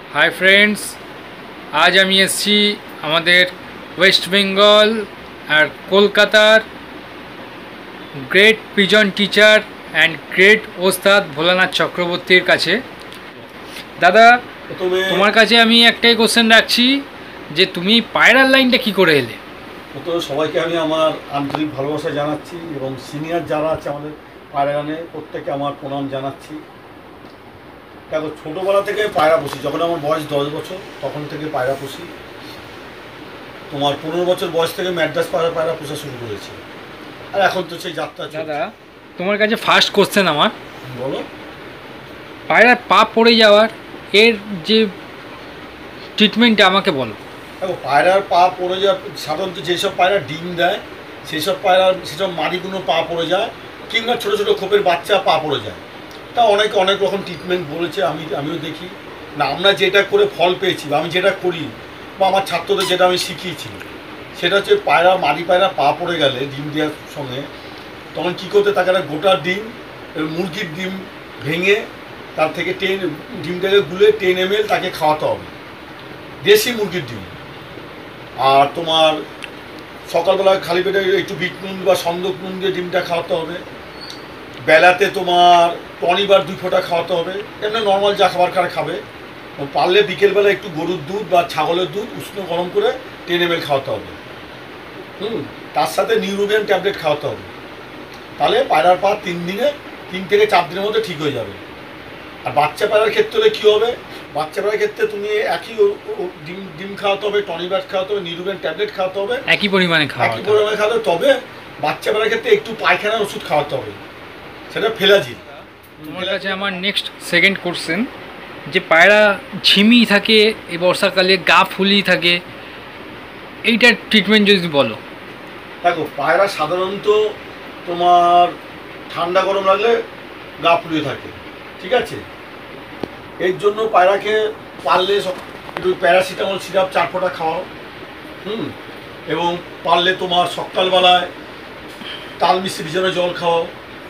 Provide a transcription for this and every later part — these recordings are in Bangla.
हाय फ्रेंड्स, आज আমি এসেছি আমাদের ওয়েস্ট বেঙ্গল আর কলকাতার great pigeon teacher and great ওস্তাদ ভোলানাথ চক্রবর্তীর কাছে। দাদা, প্রথমে তোমার কাছে আমি একটাই কোশ্চেন রাখছি যে তুমি পায়রার লাইনটা কি করে এলে? প্রথমে সবাইকে আমি আমার আন্তরিক ভালোবাসা জানাচ্ছি এবং সিনিয়র যারা আছে আমাদের পায়রা গানে প্রত্যেকে আমার প্রণাম জানাচ্ছি। দেখো, ছোটোবেলা থেকে পায়রা পুষি। যখন আমার বয়স 10 বছর তখন থেকে পায়রা পুষি। তোমার 15 বছর বয়স থেকে ম্যাড্রাস পায়রা পোষা শুরু করেছি, আর এখন তো সেই যাত্রা চলছে। দাদা, তোমার কাছে ফার্স্ট কোশ্চেন আমার, বলো। পায়রার পা পড়ে যাওয়ার এর যে ট্রিটমেন্টটা আমাকে বলো। দেখো, পায়রার পা পড়ে যাওয়ার সাধারণত যেসব পায়রা ডিম দেয় সেসব সেসব মাড়িগুলো পা পড়ে যায়, কিংবা ছোটো ছোটো খোপের বাচ্চা পা পড়ে যায়। তা অনেক রকম ট্রিটমেন্ট বলেছে, আমিও দেখি না। আমরা যেটা করে ফল পেয়েছি বা আমি যেটা করি বা আমার ছাত্রদের যেটা আমি শিখিয়েছি, সেটা হচ্ছে মাদি পায়রা পা পড়ে গেলে ডিম দেওয়ার সঙ্গে তখন কী করতে, তাকে একটা গোটা ডিম, মুরগির ডিম ভেঙে তার থেকে ডিমটাকে গুলে 10 ml তাকে খাওয়াতে হবে, দেশি মুরগির ডিম। আর তোমার সকালবেলা খালি পেটে একটু বিট নুন বা সন্দক নুন দিয়ে ডিমটা খাওয়াতে হবে। বেলাতে তোমার টনিবার 2 ফোঁটা খাওয়াতে হবে, এমনি নর্মাল যা খাবার খাবে। পারলে বিকেলবেলা একটু গরুর দুধ বা ছাগলের দুধ উষ্ণ গরম করে 10 ml খাওয়াতে হবে। তার সাথে নিউরোবিয়ান ট্যাবলেট খাওয়াতে হবে। তাহলে পায়রার পা 3 থেকে 4 দিনের মধ্যে ঠিক হয়ে যাবে। আর বাচ্চা পায়রার ক্ষেত্রে হলে কী হবে, বাচ্চা পায়রার ক্ষেত্রে তুমি একই ডিম খাওয়াতে হবে, টনিবার খাওয়াতে হবে, নিউরোবিয়ান ট্যাবলেট খাওয়াতে হবে, একই পরিমাণে খাওয়াতে হবে। তবে বাচ্চা পায়রার ক্ষেত্রে একটু পায়খানার ওষুধ খাওয়াতে হবে, সেটা ফেলাজিল। তোমার কাছে আমার নেক্সট সেকেন্ড কোশ্চেন, যে পায়রা ঝিমি থাকে এই বর্ষাকালে, গা ফুলি থাকে, এইটার ট্রিটমেন্ট যদি বলো। দেখো, পায়রা সাধারণত তোমার ঠান্ডা গরম লাগলে গা ফুলিয়ে থাকে, ঠিক আছে। এর জন্য পায়রাকে পারলে একটু প্যারাসিটামল সিরাপ 4 ফোঁটা খাওয়াও। এবং পারলে তোমার সকালবেলায় তাল মিশিয়ে ভিজানো জল খাওয়াও।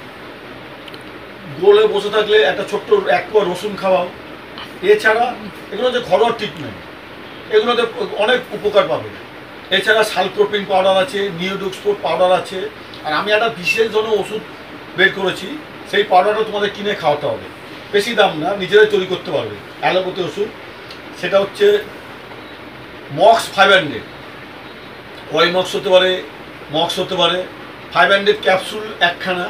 গোলে বসে থাকলে একটা ছোট্ট 1 কোয়া রসুন খাওয়াও। এছাড়া এগুলো হচ্ছে ঘরোয়া ট্রিটমেন্ট, এগুলোতে অনেক উপকার পাবে। এছাড়া সালপ্রোপিন পাউডার আছে, নিওডোক্সপোর পাউডার আছে, আর আমি একটা বিশেষ ধরনের ওষুধ বের করেছি, সেই পাউডারটা তোমাদের কিনে খাওয়াতে হবে। বেশি দাম না, নিজেরাই তৈরি করতে পারবে, অ্যালোপ্যাথি ওষুধ। সেটা হচ্ছে মক্স 500, ওয়াইমক্স হতে পারে, মক্স হতে পারে। 500 ক্যাপসুল 1খানা,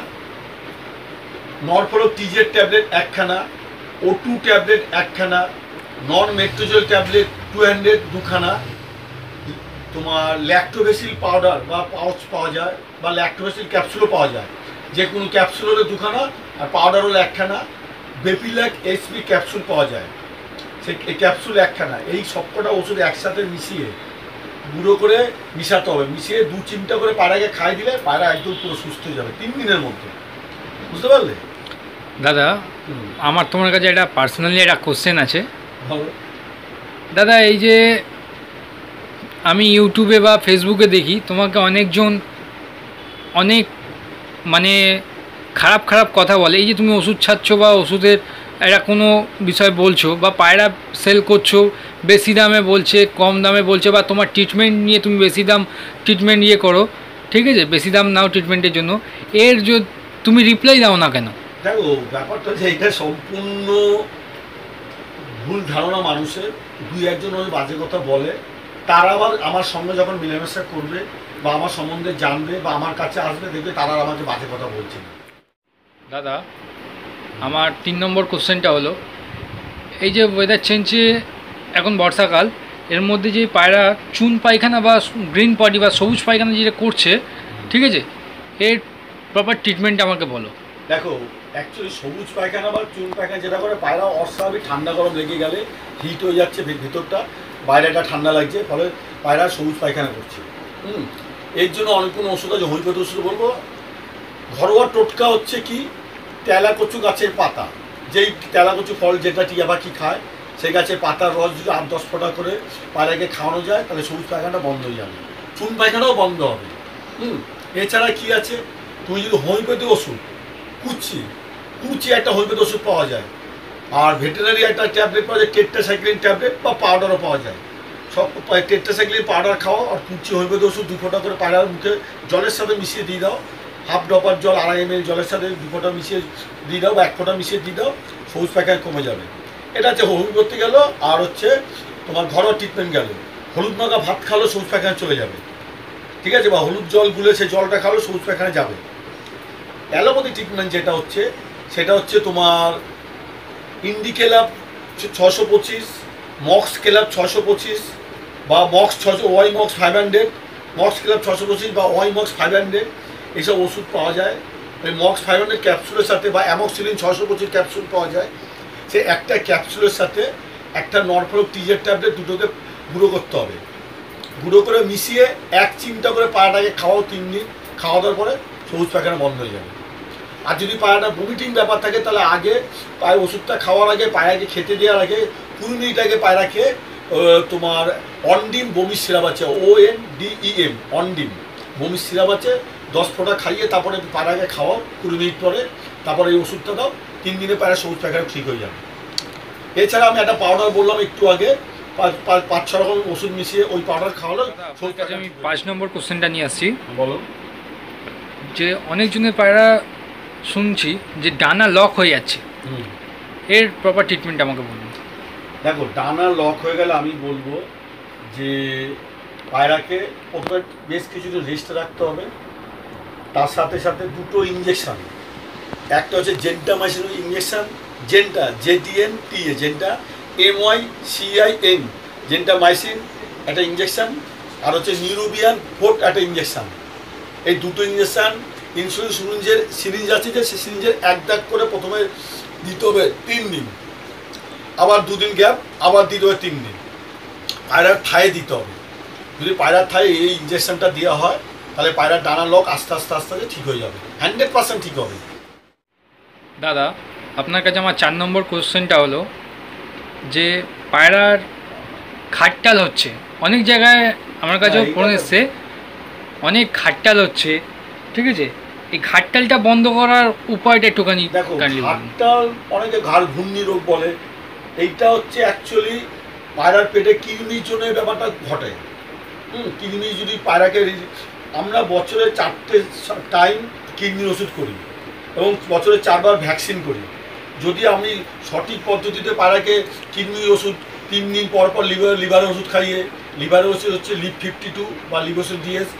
নরফলো টিজের ট্যাবলেট 1খানা, O2 ট্যাবলেট 1খানা, নন মেট্রোজল ট্যাবলেট 200 2খানা। তোমার ল্যাক্টোবেসিল পাউডার বা পাউচ পাওয়া যায়, বা ল্যাক্টোবেসিল ক্যাপসুলও পাওয়া যায়। যে কোনো ক্যাপসুল হলে 2খানা, আর পাউডার হলো 1খানা। বেপিল্যাক এইচপি ক্যাপসুল পাওয়া যায়, সেই ক্যাপসুল 1খানা। এই সবকটা ওষুধ একসাথে মিশিয়ে গুঁড়ো করে মিশাতে হবে। মিশিয়ে 2 চিমটা করে পায়রাকে খাই দিলে পায়রা একদম পুরো সুস্থ হয়ে যাবে 3 দিনের মধ্যে। বুঝতে পারলে দাদা, আমার তোমার কাছে একটা পার্সোনালি একটা কোশ্চেন আছে। ভালো। দাদা, এই যে আমি ইউটিউবে বা ফেসবুকে দেখি তোমাকে অনেকজন অনেক মানে খারাপ খারাপ কথা বলে, এই যে তুমি ওষুধ ছাড়ছ বা ওষুধের একটা কোনো বিষয় বলছো, বা পায়রা সেল করছো বেশি দামে বলছে, কম দামে বলছে, বা তোমার ট্রিটমেন্ট নিয়ে তুমি বেশি দাম ট্রিটমেন্ট ইয়ে করো, ঠিক আছে, বেশি দাম নাও ট্রিটমেন্টের জন্য, এর যে তুমি রিপ্লাই দাও না কেন? দেখো, ব্যাপারটা যে এটা সম্পূর্ণ ভুল ধারণা মানুষের। 2-1জন ওই বাজে কথা বলে, তারা আবার আমার সঙ্গে যখন মেলামেশা করবে বা আমার সম্বন্ধে জানবে বা আমার কাছে আসবে, দেখবে তারা আমাকে বাজে কথা বলছে না। দাদা, আমার 3 নম্বর কোশ্চেনটা হলো, এই যে ওয়েদার চেঞ্জে এখন বর্ষাকাল, এর মধ্যে যে পায়রা চুন পায়খানা বা গ্রিন পটি বা সবুজ পায়খানা যেটা করছে, ঠিক আছে, এর প্রপার ট্রিটমেন্ট আমাকে বলো। দেখো, অ্যাকচুয়ালি সবুজ পায়খানা বা চুন পায়খানা যেটা করে, পায়রা অস্বাভাবিক ঠান্ডা গরম লেগে গেলে হিট হয়ে যাচ্ছে ভিতরটা, বাইরেটা ঠান্ডা লাগছে, ফলে পায়রা সবুজ পায়খানা করছে। এর জন্য অনেক কোনো ওষুধ আছে, হোমিওপ্যাথি ওষুধ বলবো। ঘরোয়া টোটকা হচ্ছে কি, তেলাকচু গাছের পাতা, যেই তেলাকচু ফল যেটা টিয়া পাখি খায়, সেই গাছের পাতার রস যদি 8-10 ফোঁটা করে পায়রাকে খাওয়ানো যায়, তাহলে সবুজ পায়খানাটা বন্ধ হয়ে যাবে, চুন পায়খানাও বন্ধ হবে। এছাড়া কি আছে, তুমি যদি হোমিওপ্যাথি ওষুধ কুচি একটা হোমিওপ্যাথি ওষুধ পাওয়া যায়, আর ভেটেরিনারি একটা ট্যাবলেট পাওয়া যায়, টেট্রাসাইক্লিন ট্যাবলেট বা পাউডারও পাওয়া যায়। সব টেট্রাসাইক্লিন পাউডার খাওয়া, আর কুচি হোমিওপ্যাথি ওষুধ 2 ফোঁটা করে পায়রার মুখে জলের সাথে মিশিয়ে দিয়ে দাও, হাফ ড্রপার জল 2.5 ml জলের সাথে 2 ফোঁটা মিশিয়ে দিয়ে দাও বা 1 ফোঁটা মিশিয়ে দিয়ে দাও, সবুজ পায়খানা কমে যাবে। এটা হচ্ছে হোমিওপ্যাথি গেল। আর হচ্ছে তোমার ঘরোয়া ট্রিটমেন্ট গেল, হলুদ মাখা ভাত খালো সবুজ পায়খানা চলে যাবে, ঠিক আছে, বা হলুদ জল গুলে সে জলটা খালো সবুজ পায়খানা যাবে। অ্যালোপ্যাথি ট্রিটমেন্ট যেটা হচ্ছে সেটা হচ্ছে তোমার ইন্ডিকেলাপ 625, মক্স কেলাপ 625 বা Mox 600, Wymox 500, Mox Clav 625 বা ওয়াই মক্স 500, এইসব ওষুধ পাওয়া যায়। ওই মক্স 500 ক্যাপসুলের সাথে বা অ্যামক্সিলিন 625 ক্যাপসুল পাওয়া যায়। সে একটা ক্যাপসুলের সাথে একটা নরফলক টিজের ট্যাবলেট দুটোকে গুঁড়ো করতে হবে, গুঁড়ো করে মিশিয়ে 1 চিমটা করে পায়রাটাকে খাওয়াও 3 দিন, খাওয়া দাওয়ার পরে সবুজ পায়খানা বন্ধ হয়ে যাবে। আর যদি পায়রাটা ভমিটিং ব্যাপার থাকে তাহলে আগে পায়ের ওষুধটা খাওয়ার আগে, পায়রাকে খেতে দেওয়ার আগে 20 মিনিট আগে পায়রাকে তোমার অনডিম বমির সিরাপ আছে, ONDEM অনডিম বমির সিরাপ আছে, 10 ফোঁটা খাইয়ে তারপরে পায়রাকে খাওয়াও 20 মিনিট পরে, তারপরে এই ওষুধটা দাও, 3 দিনে পায়রা সবুজ পায়খানা ঠিক হয়ে যাবে। এছাড়া আমি একটা পাউডার বললাম একটু আগে, 5-6 রকম ওষুধ মিশিয়ে ওই পাউডার খাওয়ালো সবুজ পায়খানা। আমি 5 নম্বর কোশ্চেনটা নিয়ে আসছি, বলো। যে অনেকজনের পায়রা শুনছি যে ডানা লক হয়ে যাচ্ছে, এর প্রপার ট্রিটমেন্ট আমাকে বলুন। দেখো, ডানা লক হয়ে গেলে আমি বলবো যে পায়রাকে প্রথমে বেশ কিছুদিন রেস্টে রাখতে হবে, তার সাথে সাথে 2টো ইঞ্জেকশান, একটা হচ্ছে gentamicin injection, genta JENTA, genta MYCIN, gentamicin একটা ইঞ্জেকশান, আর হচ্ছে নিউরোবিয়ান 4 একটা ইঞ্জেকশান। এই 2টো ইঞ্জেকশান ইনসুলিন সিরিঞ্জ আছে, যে সেই সিরিঞ্জের 1 দাগ করে প্রথমে দিতে হবে 3 দিন, আবার 2 দিন গ্যাপ, আবার দিতে হবে 3 দিন। পায়রার থায়ে দিতে হবে। যদি পায়রার থায়ে এই ইঞ্জেকশনটা দেওয়া হয় তাহলে পায়রার ডানা লক আস্তে আস্তে আস্তে আস্তে ঠিক হয়ে যাবে, 100% ঠিক হবে। দাদা, আপনার কাছে আমার 4 নম্বর কোশ্চেনটা হলো যে পায়রার খাট্টাল হচ্ছে, অনেক জায়গায় আমার কাছেও ফোন এসছে, অনেক খাট্টাল হচ্ছে, ঠিক আছে, এই ঘাটতালটা বন্ধ করার উপায়টা একটুখানি। দেখো, ঘাটতাল অনেকে ঘাড় ঘূর্ণি রোগ বলে, এইটা হচ্ছে অ্যাকচুয়ালি পায়রার পেটে কিডনির জন্য ব্যাপারটা ঘটে। কিডনি যদি পায়রাকে, আমরা বছরে 4টে টাইম কিডনির ওষুধ করি এবং বছরে 4 বার ভ্যাকসিন করি। যদি আমি সঠিক পদ্ধতিতে পায়রাকে কিডনির ওষুধ 3 দিন পর পর লিভারের ওষুধ খাইয়ে, লিভারের ওষুধ হচ্ছে লিভ 52 বা লিভোসিল DS,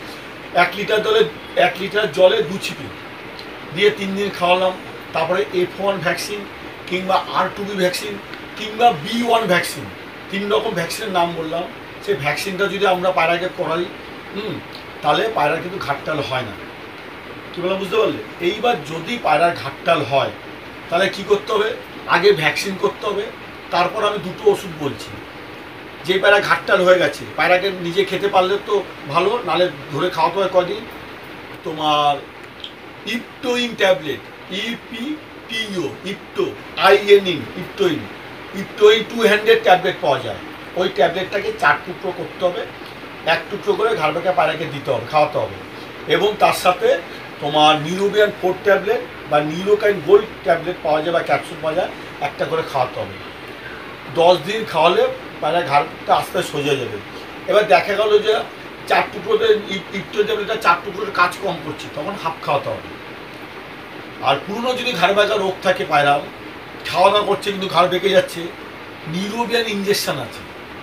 1 লিটার জলে 2 ছিপি দিয়ে 3 দিন খাওয়ালাম, তারপরে F1 ভ্যাকসিন কিংবা R2B ভ্যাকসিন কিংবা B1 ভ্যাকসিন, 3 রকম ভ্যাকসিনের নাম বললাম, সেই ভ্যাকসিনটা যদি আমরা পায়রাকে করাই, তাহলে পায়রার কিন্তু ঘাটতাল হয় না। কী বললাম বুঝতে পারলে? এইবার যদি পায়রার ঘাটতাল হয় তাহলে কি করতে হবে? আগে ভ্যাকসিন করতে হবে, তারপর আমি 2টো ওষুধ বলছি। যে পায়রা ঘাটতাল হয়ে গেছে, পায়রাকে নিজে খেতে পারলে তো ভালো, নাহলে ধরে খাওয়াতে হয় কদিন। তোমার Eptoin tablet, EPTO, Eptoin 200 tablet পাওয়া যায়। ওই ট্যাবলেটটাকে 4 টুকরো করতে হবে, 1 টুকরো করে ঘাড় পাকা পায়রাকে দিতে হবে, খাওয়াতে হবে। এবং তার সাথে তোমার নিউরোবিয়ান 4 ট্যাবলেট বা নিউরোকাইন গোল্ড ট্যাবলেট পাওয়া যায় বা ক্যাপসুল পাওয়া যায়, একটা করে খাওয়াতে হবে। 10 দিন খাওয়ালে পায়রা ঘাড়টা আস্তে আস্তে সোজা যাবে। এবার দেখা গেল যে 4 টুকরোতে ইপটোইন ট্যাবলেটটা 4 টুকরোতে কাজ কম করছে, তখন হাফ খাওয়াতে হবে। আর পুরনো যদি ঘাড় বাঁকা রোগ থাকে পায়রা, খাওয়া দাওয়া করছে কিন্তু ঘাড় বেঁকে যাচ্ছে, নিউরোবিয়ান ইঞ্জেকশন আছে,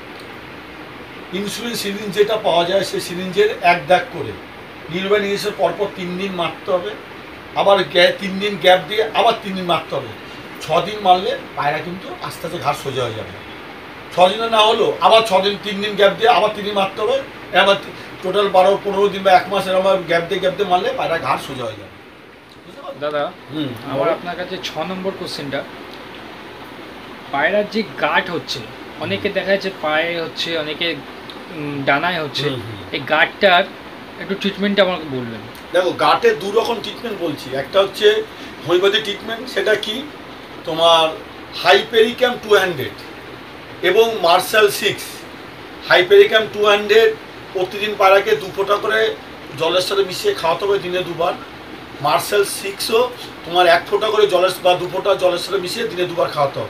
ইনসুলিন সিরিঞ্জ যেটা পাওয়া যায়, সেই সিরিঞ্জের 1 দাগ করে নিউরোবিয়ান ইঞ্জেকশন পরপর 3 দিন মারতে হবে, আবার 3 দিন গ্যাপ দিয়ে আবার 3 দিন মারতে হবে। 6 দিন মারলে পায়রা কিন্তু আস্তে আস্তে ঘাড় সোজা হয়ে যাবে। 6 দিনে না হলো আবার 6 দিন 3 দিন গ্যাপ দিয়ে আবার 3 দিন মারতে হবে, আবার টোটাল 12-15 দিন বা 1 মাসের আমার গ্যাপ দিয়ে মারলে পায়রা ঘাড় সোজা হয়ে যাবে। দাদা, আমার আপনার কাছে 6 নম্বর কোশ্চেনটা, পায়রার যে গাঁট হচ্ছে, অনেকে দেখা যাচ্ছে পায়ে হচ্ছে, অনেকে ডানায় হচ্ছে, এই গাঁটটার একটু ট্রিটমেন্টটা আমাকে বলবেন। দেখো, গাঁটে 2 রকম ট্রিটমেন্ট বলছি, একটা হচ্ছে হোমিওপ্যাথি ট্রিটমেন্ট, সেটা কি তোমার হাইপেরিক্যাম 200 এবং মার্শাল 6। হাইপেরিক্যাম 200 প্রতিদিন পায়রাকে 2 ফোঁটা করে জলের সাথে মিশিয়ে খাওয়াতে হবে দিনে 2 বার। মার্শাল 6ও তোমার 1 ফোঁটা করে জলের বা 2 ফোঁটা জলের সাথে মিশিয়ে দিনে 2 বার খাওয়াতে হবে।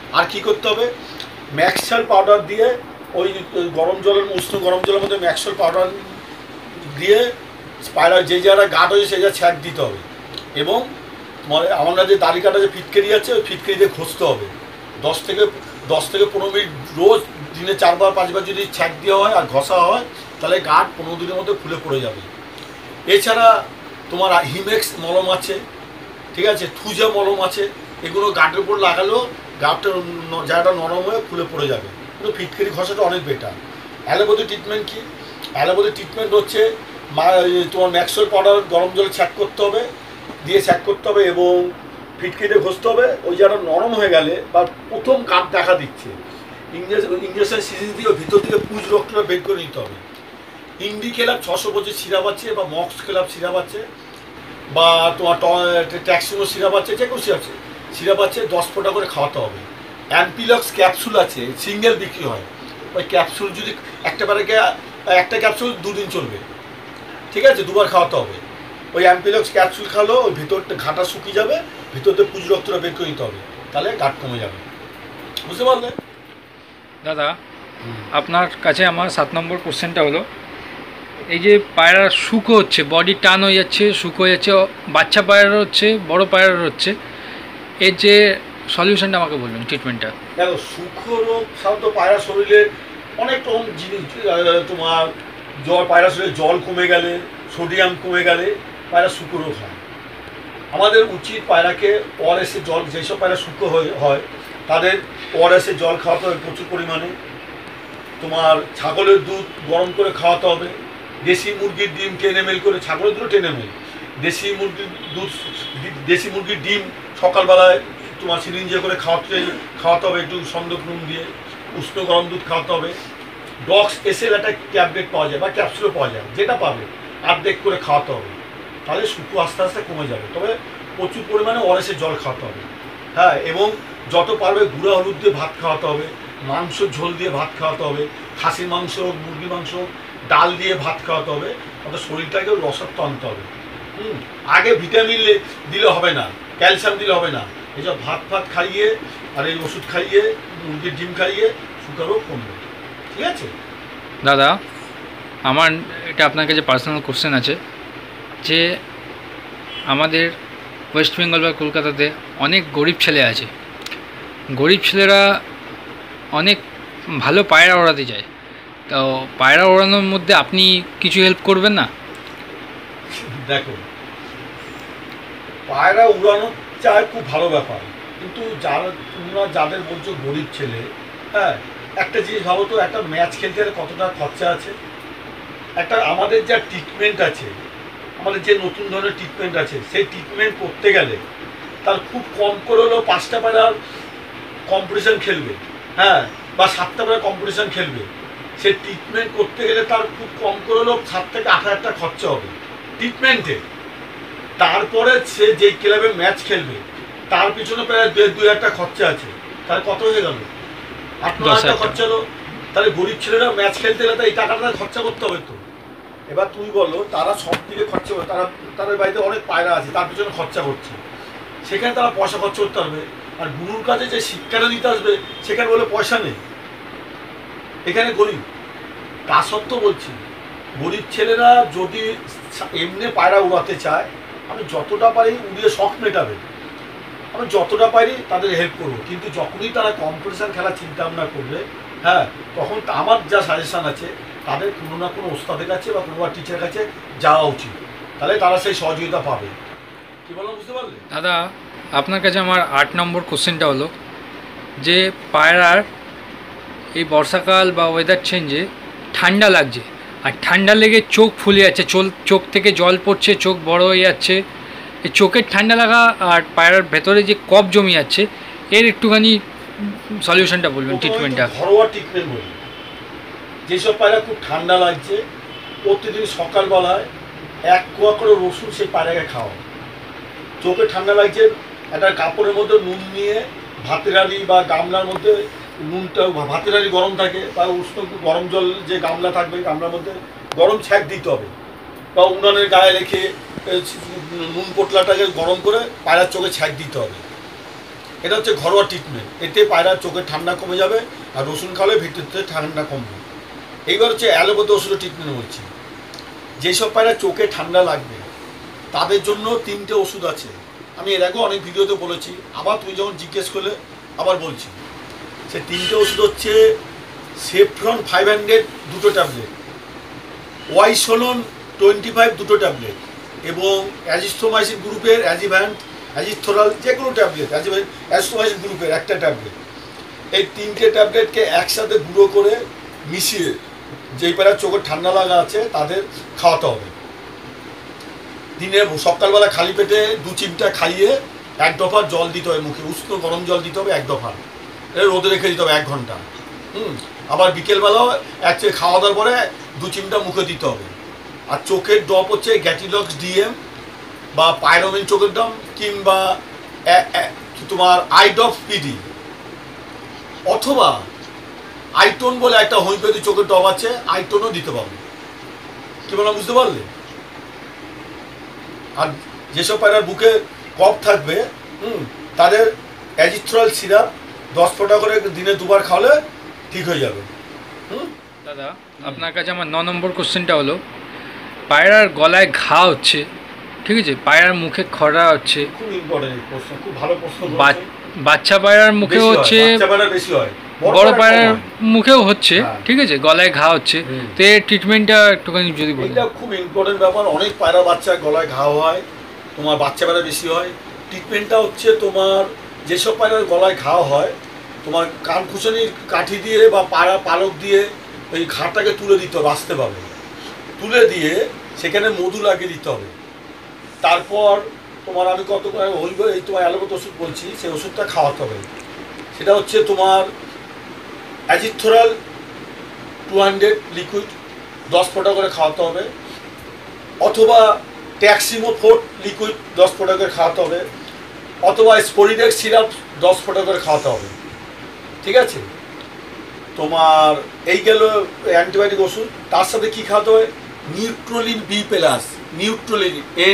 আর কি করতে হবে, ম্যাক্সেল পাউডার দিয়ে ওই গরম জলের উষ্ণ গরম জলের মধ্যে ম্যাক্সেল পাউডার দিয়ে স্পাইরাল যে যারা গাঢ় হয়েছে সেই জায়গায় ছ্যাঁক দিতে হবে। এবং আমরা যে দাড়ি কাটা যে ফিটকারি আছে ওই ফিটকারি দিয়ে ঘষতে হবে 10 থেকে 15 মিনিট রোজ, দিনে 4-5 বার যদি ছ্যাঁক দেওয়া হয় আর ঘষা হয় তাহলে গাঁট 15 দিনের মধ্যে খুলে পড়ে যাবে। এছাড়া তোমার হিমেক্স মলম আছে, ঠিক আছে, থুজা মলম আছে, এগুলো গাঁটের উপর লাগালেও গাঁটটা জায়গাটা নরম হয়ে খুলে পড়ে যাবে। কিন্তু ফিটকারি ঘষাটা অনেক বেটার। অ্যালোপ্যাথি ট্রিটমেন্ট কি, অ্যালোপ্যাথি ট্রিটমেন্ট হচ্ছে তোমার ম্যাক্সেল পাউডার গরম জলে ছ্যাঁক করতে হবে, দিয়ে ছ্যাঁক করতে হবে এবং ফিটকিটে ঘষতে হবে। ওই জায়গাটা নরম হয়ে গেলে বা প্রথম গাঁট দেখা দিচ্ছে, ইঞ্জেকশন সিরিজ দিয়ে ভিতর থেকে পুজ রক্তটা বের করে নিতে হবে। ইন্ডি খেলাপ 625 সিরাপ আছে, বা মক্স খেলাপ সিরাপ আছে, বা তোমার ট্যাক্সিমো সিরাপ আছে, যে কোনো সিরাপ আছে 10 ফোঁটা করে খাওয়াতে হবে। অ্যাম্পিলক্স ক্যাপসুল আছে, সিঙ্গেল বিক্রি হয়। ওই ক্যাপসুল যদি একটা ক্যাপসুল 2 দিন চলবে, ঠিক আছে, 2বার খাওয়াতে হবে। ওই অ্যাম্পিলক্স ক্যাপসুল খাওয়ালেও ওই ভিতরটা ঘাটা শুকিয়ে যাবে, ভিতরতে পুজ রক্তটা বের করে নিতে হবে, তাহলে গাঁট কমে যাবে। বুঝতে পারলে দাদা? আপনার কাছে আমার 7 নম্বর কোশ্চেনটা হলো, এই যে পায়রা শুকো হচ্ছে, বডি টান হয়ে যাচ্ছে, শুকো হয়ে যাচ্ছে, বাচ্চা পায়রার হচ্ছে, বড় পায়রার হচ্ছে, এর যে সলিউশনটা আমাকে বলবেন, ট্রিটমেন্টটা। দেখো, শুকো রোগ সাধারণত পায়রা শরীরে অনেক রকম জিনিস, তোমার পায়রা শরীরে জল কমে গেলে, সোডিয়াম কমে গেলে পায়রা শুকো রোগ হয়। আমাদের উচিত পায়রাকে ওআরএসের জল, যেসব পায়রা শুকো হয় তাদের ওআরএসের জল খাওয়াতে হবে প্রচুর পরিমাণে। তোমার ছাগলের দুধ গরম করে খাওয়াতে হবে। দেশি মুরগির ডিম 10 ml করে, ছাগলের দুধ 10 ml, দেশি মুরগির ডিম সকালবেলায় তোমার সিরিঞ্জে করে খাওয়াতে হবে, একটু সন্দক নুন দিয়ে। উষ্ণ গরম দুধ খাওয়াতে হবে। ডক্স এসএল একটা ট্যাবলেট পাওয়া যায় বা ক্যাপসুলও পাওয়া যায়, যেটা পাবে অর্ধেক করে খাওয়াতে হবে, তাহলে শুকো আস্তে আস্তে কমে যাবে। তবে প্রচুর পরিমাণে ওআরএসের জল খাওয়াতে হবে, হ্যাঁ, এবং যত পারবে গুঁড়া হলুদ দিয়ে ভাত খাওয়াতে হবে, মাংস ঝোল দিয়ে ভাত খাওয়াতে হবে, খাসির মাংস, মুরগির মাংস, ডাল দিয়ে ভাত খাওয়াতে হবে, তাতে শরীরটাকেও রসত্ব আনতে হবে। আগে ভিটামিন দিলে হবে না, ক্যালসিয়াম দিলে হবে না, এইসব ভাত খাইয়ে আর এই ওষুধ খাইয়ে, মুরগির ডিম খাইয়ে শুকো রোগ কমবে। ঠিক আছে দাদা? আমার এটা আপনার কাছে পার্সোনাল কোশ্চেন আছে, যে আমাদের ওয়েস্ট বেঙ্গল বা কলকাতাতে অনেক গরিব ছেলে আছে, গরিব ছেলেরা অনেক ভালো পায়রা ওড়াতে যায়, তো পায়রা ওড়ানোর মধ্যে আপনি কিছু হেল্প করবেন না? দেখো, পায়রা উড়ানো চায় খুব ভালো ব্যাপার, কিন্তু যাদের বলছো গরিব ছেলে, হ্যাঁ, একটা জিনিস ভাবো তো, একটা ম্যাচ খেলতে গেলে কতটা খরচা আছে। একটা আমাদের যা ট্রিটমেন্ট আছে, আমাদের যে নতুন ধরনের ট্রিটমেন্ট আছে, সেই ট্রিটমেন্ট করতে গেলে তার খুব কম করে হলেও 5টা পায়রার কম্পিটিশান খেলবে, হ্যাঁ, বা 7টা পায়রা কম্পিটিশান খেলবে। সে ট্রিটমেন্ট করতে গেলে তার খুব কম করে হলেও 7 থেকে 8 হাজার টাকা খরচা হবে ট্রিটমেন্টে। তারপরে সে যেই ক্লাবে ম্যাচ খেলবে তার পিছনে প্রায় 2-2 হাজার টাকা খরচা আছে, তাহলে কত হয়ে গেল? 8-9 হাজার টাকা খরচা হলো। তাহলে গরিব ছেলেরা ম্যাচ খেলতে গেলে এই টাকাটা খরচা করতে হবে তো। এবার তুমি বলো, তারা সব দিকে খরচা করে, তাদের বাড়িতে অনেক পায়রা আছে, তার পিছনে খরচা করছে, সেখানে তারা পয়সা খরচা করতে পারবে। আর গুরুর কাছে যে শিক্ষাটা দিতে আসবে সেখানে বলে পয়সা নেই, এখানে গরিব। তা সত্ত্বেও বলছি, গরিব ছেলেরা যদি এমনি পায়রা উড়াতে চায়, আমি যতটা পারি উড়িয়ে শখ মেটাবে, আমি যতটা পারি তাদের হেল্প করবো। কিন্তু যখনই তারা কম্পিটিশান খেলার চিন্তা ভাবনা করবে, হ্যাঁ, তখন আমার যা সাজেশান আছে, তাদের কোনো না কোনো ওস্তাদের কাছে বা কোনো টিচারের কাছে যাওয়া উচিত, তাহলে তারা সেই সহযোগিতা পাবে। কি বলো, বুঝতে পারলে? দাদা, আপনার কাছে আমার 8 নম্বর কোশ্চেনটা হলো, যে পায়রার এই বর্ষাকাল বা ওয়েদার চেঞ্জে ঠান্ডা লাগছে, আর ঠান্ডা লেগে চোখ ফুলে যাচ্ছে, চোখ থেকে জল পড়ছে, চোখ বড় হয়ে যাচ্ছে, এই চোখের ঠান্ডা লাগা আর পায়রার ভেতরে যে কফ জমি যাচ্ছে, এর একটুখানি সলিউশনটা বলবেন, ট্রিটমেন্টটা। ঘরোয়া ট্রিটমেন্ট বলি, যেসব পায়রা খুব ঠান্ডা লাগছে, প্রতিদিন সকালবেলায় 1 কোয়া করে রসুন সেই পায়রাকে খাওয়া। চোখে ঠান্ডা লাগছে, একটা কাপড়ের মধ্যে নুন নিয়ে ভাতের হাঁড়ি বা গামলার মধ্যে নুনটা, ভাতের হাঁড়ি গরম থাকে বা উষ্ণ গরম জল যে গামলা থাকবে, গামলার মধ্যে গরম ছ্যাঁক দিতে হবে, বা উনানের গায়ে রেখে নুন পোটলাটাকে গরম করে পায়রার চোখে ছ্যাঁক দিতে হবে। এটা হচ্ছে ঘরোয়া ট্রিটমেন্ট, এতে পায়রার চোখের ঠান্ডা কমে যাবে আর রসুন খাওয়ালে ভিতর থেকে ঠান্ডা কমবে। এইবার হচ্ছে অ্যালোপ্যাথি ওষুধের ট্রিটমেন্ট বলছি। যেসব পায়রা চোখে ঠান্ডা লাগবে তাদের জন্য 3টে ওষুধ আছে, আমি এর আগেও অনেক ভিডিওতে বলেছি, আবার তুমি যখন জিজ্ঞেস করলে আবার বলছি। সে 3টে ওষুধ হচ্ছে সেফ্রন 500 2টো ট্যাবলেট, ওয়াইসোলন 25 2টো ট্যাবলেট এবং অ্যাজিথ্রোমাইসিন গ্রুপের অ্যাজিথ্রোরাল যে কোনো ট্যাবলেট, অ্যাজিথ্রোমাইসিন গ্রুপের একটা ট্যাবলেট। এই 3টে ট্যাবলেটকে একসাথে গুঁড়ো করে মিশিয়ে যেই পায়রার চোখের ঠান্ডা লাগা আছে তাদের খাওয়াতে হবে। দিনে সকালবেলা খালি পেটে 2 চিমটা খাইয়ে 1 দফা জল দিতে হবে মুখে, উষ্ণ গরম জল দিতে হবে 1 দফা, এটা রোদে রেখে দিতে হবে 1 ঘন্টা। আবার বিকেলবেলাও খাওয়া দাওয়ার পরে 2 চিমটা মুখে দিতে হবে। আর চোখের ড্রপ হচ্ছে গ্যাটিলক্স ডিএম বা পাইরোমিন চোখের ড্রপ কিংবা তোমার আইডপ পিডি অথবা আইটোন বলে একটা হোমিওপ্যাথি চোখের ড্রপ আছে, আইটোনও দিতে পারবে। কি বললাম বুঝতে পারলে? আর যেসব পায়রার বুকে কফ থাকবে তাদের অ্যাজিথ্রল সিরাপ 10 ফোঁটা করে দিনে 2বার খাওয়ালে ঠিক হয়ে যাবে। দাদা আপনার কাছে আমার 9 নম্বর কোশ্চেনটা হলো, পায়রার গলায় ঘা হচ্ছে, ঠিক আছে, পায়রার মুখে খরা হচ্ছে, খুব ইম্পর্টেন্ট প্রশ্ন, খুব ভালো প্রশ্ন। বাচ্চা পায়রার মুখেও হচ্ছে, বেশি হয়, বড় পায়রার মুখেও হচ্ছে, ঠিক আছে, গলায় ঘা হচ্ছে, তো এর ট্রিটমেন্টটা একটুখানি যদি বলেন। এটা খুব ইম্পর্টেন্ট ব্যাপার। অনেক পায়রা বাচ্চা গলায় ঘা হয়, তোমার বাচ্চা পায়রা বেশি হয়। ট্রিটমেন্টটা হচ্ছে তোমার যেসব পায়রার গলায় ঘা হয় তোমার কানখুসানির কাঠি দিয়ে বা পালক দিয়ে ওই ঘাটাকে তুলে দিতে হবে আস্তেভাবে, তুলে দিয়ে সেখানে মধু লাগিয়ে দিতে হবে। তারপর তোমার আমি এই তোমার অ্যালোপ্যাথি ওষুধ বলছি, সেই ওষুধটা খাওয়াতে হবে। সেটা হচ্ছে তোমার অ্যাজিথ্রোরাল 200 লিকুইড 10 ফোঁটা করে খাওয়াতে হবে, অথবা ট্যাক্সিমো 4 লিকুইড 10 ফোঁটা করে খাওয়াতে হবে, অথবা স্পোরিডেক্স সিরাপ 10 ফোঁটা করে খাওয়াতে হবে। ঠিক আছে, তোমার এই গেল অ্যান্টিবায়োটিক ওষুধ। তার সাথে কি খাওয়াতে হবে? Neutrolin B plus, Neutrolin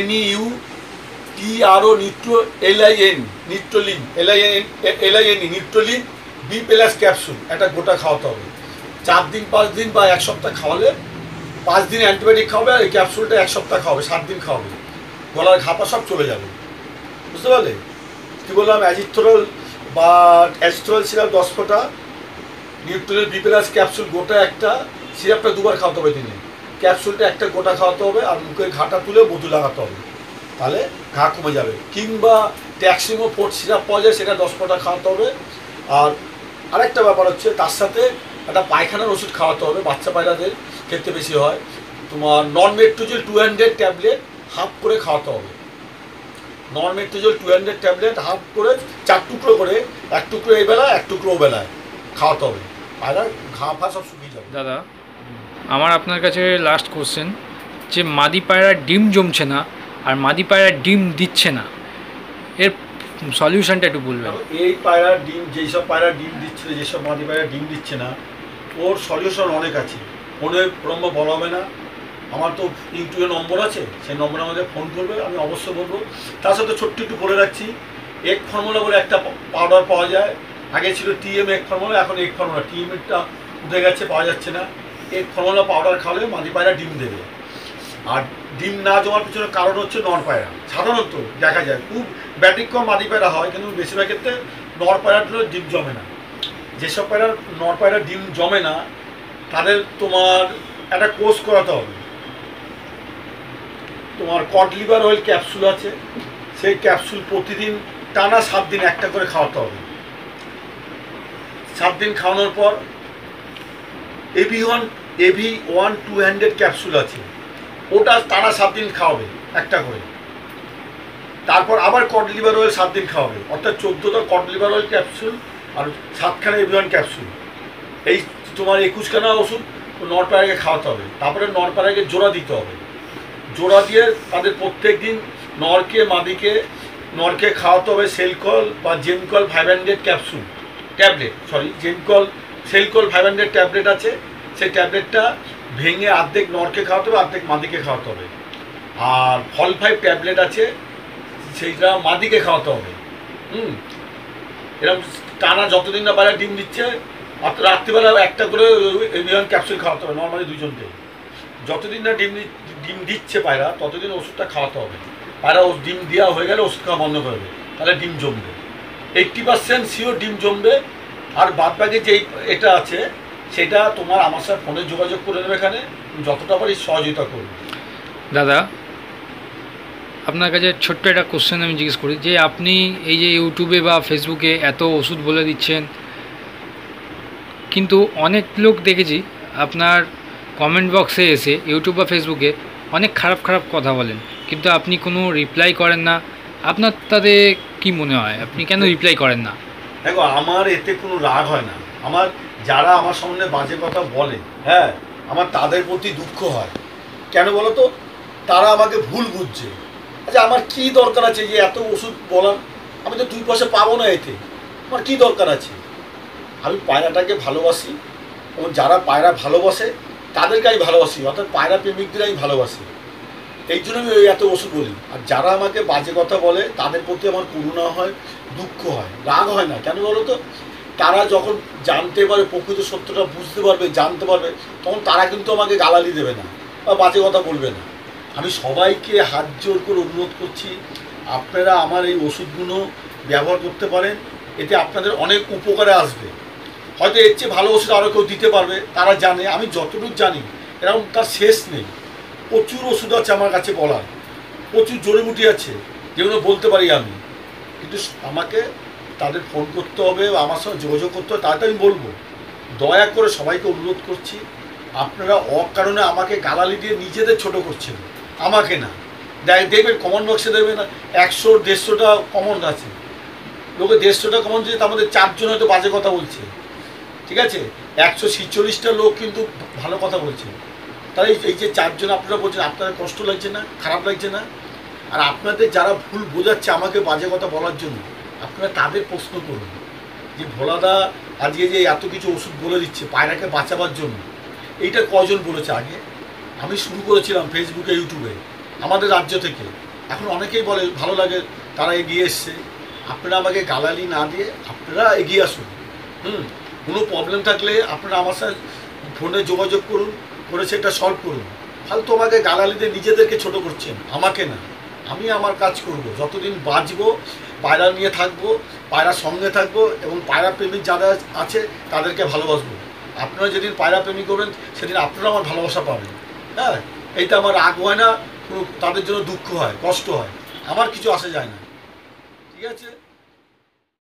NEUTRO Neutrolin Neutrolin B plus capsule একটা গোটা খাওয়াতে হবে। 4 দিন 5 দিন বা 1 সপ্তাহ খাওয়ালে, 5 দিন অ্যান্টিবায়োটিক খাওয়াবে আর এই ক্যাপসুলটা 1 সপ্তাহ খাওয়াবে, 7 দিন খাওয়াবে, গলার ঘাপা সব চলে যাবে। বুঝতে পারলে? কী বললাম? অ্যাজিথ্রোল সিরাপ 10 ফোঁটা, নিউট্রোলিন বি প্লাস ক্যাপসুল গোটা একটা, সিরাপটা 2বার খাওয়াতে হবে দিনে, ক্যাপসুলটা একটা গোটা খাওয়াতে হবে, আর মুখের ঘাটা তুলে মধু লাগাতে হবে, তাহলে ঘা কমে যাবে। কিংবা ট্যাক্সিমো 4 সিরাপ পাওয়া যায়, সেটা 10 ফোঁটা খাওয়াতে হবে। আর আরেকটা ব্যাপার হচ্ছে তার সাথে একটা পায়খানার ওষুধ খাওয়াতে হবে, বাচ্চা পায়রাদের ক্ষেত্রে বেশি হয়। তোমার ননমেট্রোজেল 200 ট্যাবলেট হাফ করে খাওয়াতে হবে। ননমেট্রোজেল 200 ট্যাবলেট হাফ করে 4 টুকরো করে, 1 টুকরো এই বেলা 1 টুকরো ও বেলায় খাওয়াতে হবে, পায়রার ঘা ফা সব শুকিয়ে যাবে। দাদা আমার আপনার কাছে লাস্ট কোশ্চেন, যে মাদি পায়রার ডিম জমছে না আর মাদি পায়রার ডিম দিচ্ছে না, এর সলিউশনটা একটু বলবেন। এই পায়রার ডিম, যেসব পায়রার ডিম দিচ্ছে, যেসব মাদি পায়রা ডিম দিচ্ছে না, ওর সলিউশন অনেক আছে, ফোনে ব্রহ্ম বলা হবে না। আমার তো ইউটিউবে নম্বর আছে, সেই নম্বরে আমাদের ফোন করবে, আমি অবশ্যই বলবো। তার সাথে ছোট্ট একটু বলে রাখছি, এগ ফর্মুলা বলে একটা পাউডার পাওয়া যায়, আগে ছিল TM এগ ফর্মুলা, এখন এগ ফর্মুলা, TM-টা উঠে গেছে, পাওয়া যাচ্ছে না। এগ ফর্মুলা পাউডার খাওয়ালে মাদি পায়রা ডিম দেবে। আর ডিম না জমার পিছনে কারণ হচ্ছে নর পায়রা, সাধারণত দেখা যায়, খুব ব্যতিক্রম মাদি পায়রা হয়, কিন্তু বেশিরভাগ ক্ষেত্রে নর পায়রাগুলো ডিম জমে না। যেসব পায়রা নর পায়রা ডিম জমে না তাদের তোমার একটা কোর্স করাতে হবে। তোমার কড লিভার অয়েল ক্যাপসুল আছে, সেই ক্যাপসুল প্রতিদিন টানা 7 দিন একটা করে খাওয়াতে হবে। 7 দিন খাওয়ানোর পর AV1 200 ক্যাপসুল আছে, ওটা টানা 7 দিন খাওয়াবে একটা করে। তারপর আবার কড লিভার অয়েল 7 দিন খাওয়াবে, অর্থাৎ 14টা কড লিভার অয়েল ক্যাপসুল আর 7খানা AV1 ক্যাপসুল, এই তোমার 21খানা ওষুধ নর পায়রাকে খাওয়াতে হবে। তারপরে নর পায়রাকে জোড়া দিতে হবে, জোড়া দিয়ে তাদের প্রত্যেক দিন নরকে খাওয়াতে হবে সেলকল বা জেনকল 500 ক্যাপসুল সেলকল 500 ট্যাবলেট আছে, সেই ট্যাবলেটটা ভেঙে অর্ধেক নরকে খাওয়াতে হবে, অর্ধেক মাদিকে খাওয়াতে হবে। আর ফল 5 ট্যাবলেট আছে, সেইটা মাদিকে খাওয়াতে হবে। এরকম টানা যতদিন না পায়রা ডিম দিচ্ছে, রাত্রিবেলা একটা করে এভিয়ান ক্যাপসুল খাওয়াতে হবে নর্মালি দুজনকে। যতদিন না ডিম দিচ্ছে পায়রা ততদিন ওষুধটা খাওয়াতে হবে। পায়রা ডিম দেওয়া হয়ে গেলে ওষুধ খাওয়া বন্ধ করবে, তাহলে ডিম জমবে। 80% শিওর ডিম জমবে। আর বাদ বাকি যেই এটা আছে সেটা তোমার আমার সাথে ফোনে যোগাযোগ করে নেবে, এখানে যতটা পারি সহযোগিতা করবে। দাদা, আপনার কাছে ছোট্ট একটা কোশ্চেন আমি জিজ্ঞেস করি, যে আপনি এই যে ইউটিউবে বা ফেসবুকে এত ওষুধ বলে দিচ্ছেন, কিন্তু অনেক লোক দেখেছি আপনার কমেন্ট বক্সে এসে ইউটিউব বা ফেসবুকে অনেক খারাপ খারাপ কথা বলেন, কিন্তু আপনি কোনো রিপ্লাই করেন না। আপনার তাতে কি মনে হয়, আপনি কেন রিপ্লাই করেন না? দেখো, আমার এতে কোনো রাগ হয় না। আমার যারা আমার সামনে বাজে কথা বলে, হ্যাঁ, আমার তাদের প্রতি দুঃখ হয়। কেন বলো তো? তারা আমাকে ভুল বুঝছে। আচ্ছা, আমার কি দরকার আছে যে এত ওষুধ বলার? আমি তো 2 পয়সা পাবো না এতে, আমার কি দরকার আছে? আমি পায়রাটাকে ভালোবাসি, এবং যারা পায়রা ভালোবাসে তাদেরকে আমি ভালোবাসি, অর্থাৎ পায়রা প্রেমিকদের আমি ভালোবাসি। এই জন্য আমি ওই এত ওষুধ বলি। আর যারা আমাকে বাজে কথা বলে তাদের প্রতি আমার করুণা হয়, দুঃখ হয়, রাগ হয় না। কেন বলো তো? তারা যখন জানতে পারবে, প্রকৃত সত্যটা বুঝতে পারবে, জানতে পারবে, তখন তারা কিন্তু আমাকে গালালি দেবে না বা বাজে কথা বলবে না। আমি সবাইকে হাত জোর করে অনুরোধ করছি, আপনারা আমার এই ওষুধগুলো ব্যবহার করতে পারেন, এতে আপনাদের অনেক উপকারে আসবে। হয়তো এর চেয়ে ভালো ওষুধ আরও কেউ দিতে পারবে, তারা জানে। আমি যতটুকু জানি এরকম তার শেষ নেই। প্রচুর ওষুধ আছে আমার কাছে বলার, প্রচুর জড়িবুটি আছে যেগুলো বলতে পারি আমি, কিন্তু আমাকে তাদের ফোন করতে হবে বা আমার সঙ্গে যোগাযোগ করতে হবে, তাতে আমি বলবো। দয়া করে সবাইকে অনুরোধ করছি, আপনারা অকারণে আমাকে গালালি দিয়ে নিজেদের ছোট করছেন, আমাকে না। দেখবেন কমেন্ট বক্সে দেখবেন 100-150টা কমেন্ট আছে, লোকে 150টা কমেন্ট দিয়ে তার মধ্যে 4 জন হয়তো বাজে কথা বলছে, ঠিক আছে? 146টা লোক কিন্তু ভালো কথা বলছে। তাই এই যে 4 জন আপনারা বলছেন, আপনাদের কষ্ট লাগছে না, খারাপ লাগছে না? আর আপনাদের যারা ভুল বোঝাচ্ছে আমাকে বাজে কথা বলার জন্য, আপনারা তাদের প্রশ্ন করুন যে ভোলাদা আজকে যে এত কিছু ওষুধ বলে দিচ্ছে পায়রাকে বাঁচাবার জন্য, এইটা কজন বলেছে আগে? আমি শুরু করেছিলাম ফেসবুকে, ইউটিউবে, আমাদের রাজ্য থেকে। এখন অনেকেই বলে ভালো লাগে, তারা এগিয়ে এসছে। আপনারা আমাকে গালালি না দিয়ে আপনারা এগিয়ে আসুন। কোনো প্রবলেম থাকলে আপনারা আমার সাথে ফোনে যোগাযোগ করুন, করে সেটা সলভ করুন। ফালতু আমাকে গালালি দিয়ে নিজেদেরকে ছোট করছেন, আমাকে না। আমি আমার কাজ করব, যতদিন বাঁচবো পায়রা নিয়ে থাকবো, পায়রার সঙ্গে থাকবো, এবং পায়রা প্রেমিক যারা আছে তাদেরকে ভালোবাসবো। আপনারা যেদিন পায়রা প্রেমিক করবেন সেদিন আপনারা আমার ভালোবাসা পাবেন। হ্যাঁ, এইটা আমার রাগ হয় না, তাদের জন্য দুঃখ হয়, কষ্ট হয়, আমার কিছু আসে যায় না। ঠিক আছে?